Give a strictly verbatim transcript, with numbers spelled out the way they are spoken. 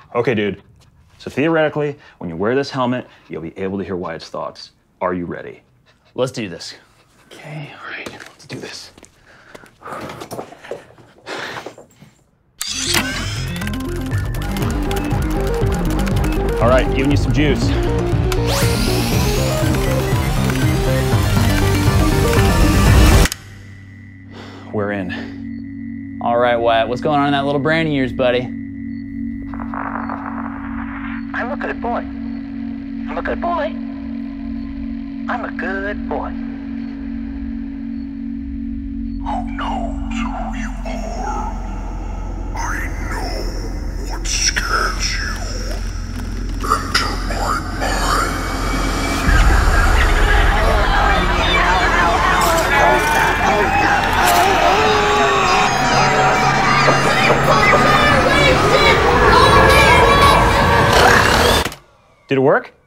Okay, dude. So theoretically, when you wear this helmet, you'll be able to hear Wyatt's thoughts. Are you ready? Let's do this. Okay, all right, let's do this. All right, giving you some juice. We're in. All right, Wyatt, what's going on in that little brain of yours, buddy? I'm a good boy. I'm a good boy. I'm a good boy. Who knows who you are? I know what scares you. Enter my mind. Did it work?